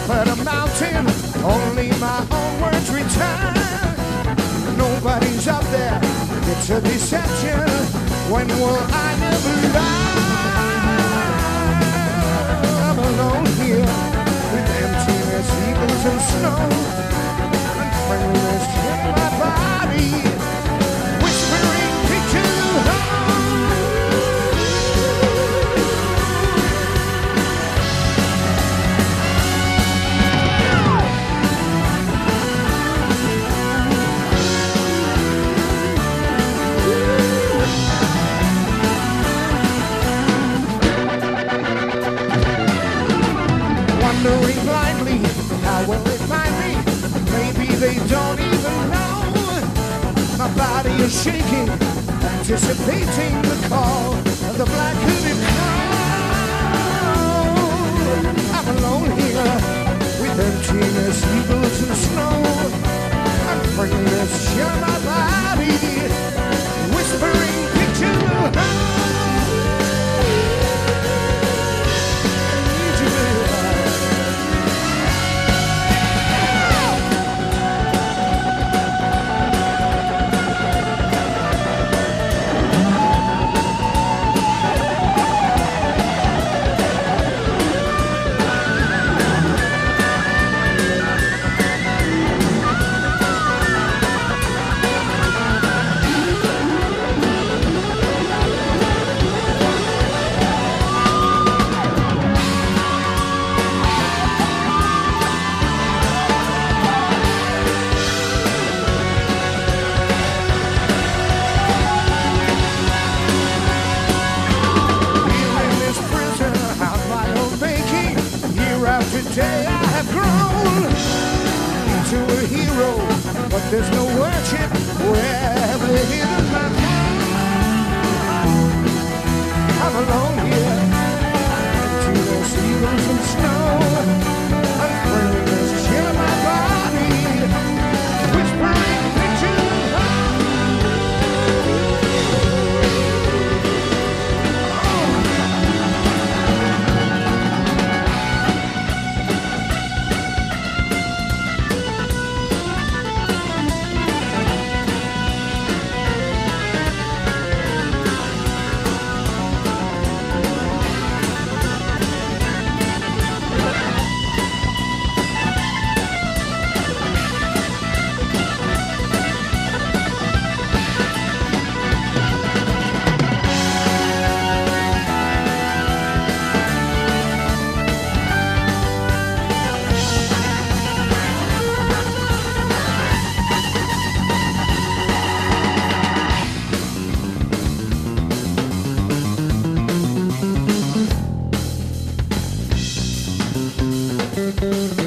but a mountain, only my own words return. Nobody's up there, it's a deception. When will I ever lie? I'm alone here, with emptiness, evils and snow. Unfriendliness in my body, whispering pictures. Wandering blindly, how will it find me? Maybe they don't even know. My body is shaking, anticipating the call of the black hooded crow. I'm alone here, with emptiness, evils and snow. Unfriendliness, share my body, whispering picture. Today I have grown into a hero, but there's no worship wherever hidden my throne. I'm alone here, emptiness, evils and snow. Unfriendliness, share my body, whispering pictures. Thank you.